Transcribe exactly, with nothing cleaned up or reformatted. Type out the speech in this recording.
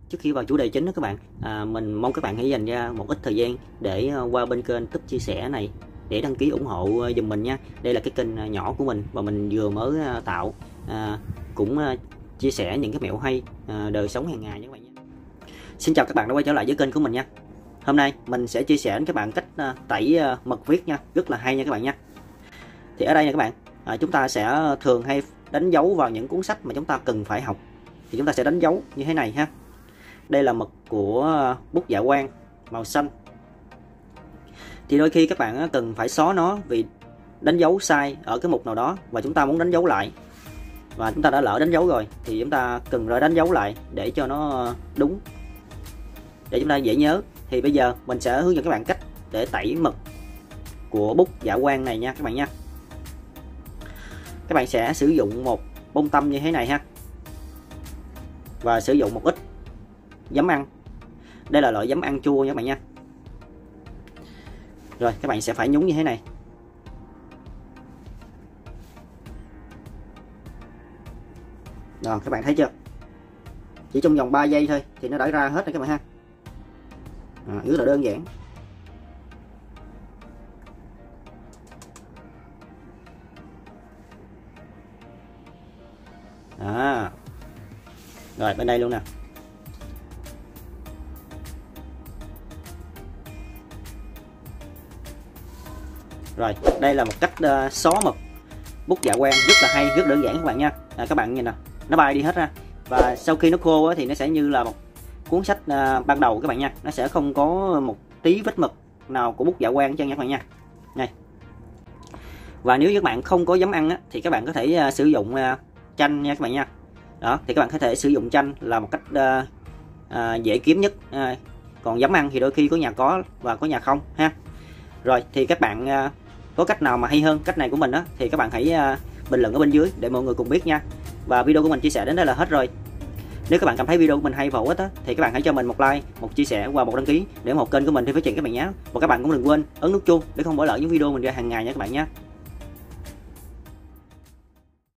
Trước khi vào chủ đề chính đó các bạn, à, mình mong các bạn hãy dành ra một ít thời gian để uh, qua bên kênh Túp Chia Sẻ này để đăng ký ủng hộ uh, giùm mình nha. Đây là cái kênh uh, nhỏ của mình và mình vừa mới uh, tạo, uh, cũng uh, chia sẻ những cái mẹo hay uh, đời sống hàng ngày nha các bạn nha. Xin chào các bạn đã quay trở lại với kênh của mình nha. Hôm nay mình sẽ chia sẻ với các bạn cách uh, tẩy uh, mật viết nha, rất là hay nha các bạn nha. Thì ở đây nha các bạn, uh, chúng ta sẽ thường hay đánh dấu vào những cuốn sách mà chúng ta cần phải học. Thì chúng ta sẽ đánh dấu như thế này ha. Đây là mực của bút Dạ Quang màu xanh. Thì đôi khi các bạn cần phải xóa nó vì đánh dấu sai ở cái mục nào đó và chúng ta muốn đánh dấu lại, và chúng ta đã lỡ đánh dấu rồi thì chúng ta cần phải đánh dấu lại để cho nó đúng, để chúng ta dễ nhớ. Thì bây giờ mình sẽ hướng dẫn các bạn cách để tẩy mực của bút Dạ Quang này nha các bạn nha. Các bạn sẽ sử dụng một bông tăm như thế này ha, và sử dụng một ít giấm ăn. Đây là loại giấm ăn chua nha các bạn nha. Rồi các bạn sẽ phải nhúng như thế này. Rồi các bạn thấy chưa? Chỉ trong vòng ba giây thôi thì nó đã ra hết rồi các bạn ha. À, rất là đơn giản. À. Rồi bên đây luôn nè. Rồi đây là một cách uh, xóa mực bút Dạ Quang rất là hay, rất đơn giản các bạn nha. À, các bạn nhìn nè, nó bay đi hết ra, và sau khi nó khô á, thì nó sẽ như là một cuốn sách uh, ban đầu các bạn nha. Nó sẽ không có một tí vết mực nào của bút Dạ Quang hết trơn nha các bạn nha. Này. Và nếu các bạn không có giấm ăn á, thì các bạn có thể uh, sử dụng uh, chanh nha các bạn nha. Đó, thì các bạn có thể sử dụng chanh là một cách uh, uh, dễ kiếm nhất. Uh, còn giấm ăn thì đôi khi có nhà có và có nhà không ha. Rồi thì các bạn uh, có cách nào mà hay hơn cách này của mình đó thì các bạn hãy uh, bình luận ở bên dưới để mọi người cùng biết nha. Và video của mình chia sẻ đến đây là hết rồi. Nếu các bạn cảm thấy video của mình hay và hữu ích thì các bạn hãy cho mình một like, một chia sẻ và một đăng ký để ủng hộ kênh của mình thêm phát triển các bạn nhé. Và các bạn cũng đừng quên ấn nút chuông để không bỏ lỡ những video mình ra hàng ngày nha các bạn nhé.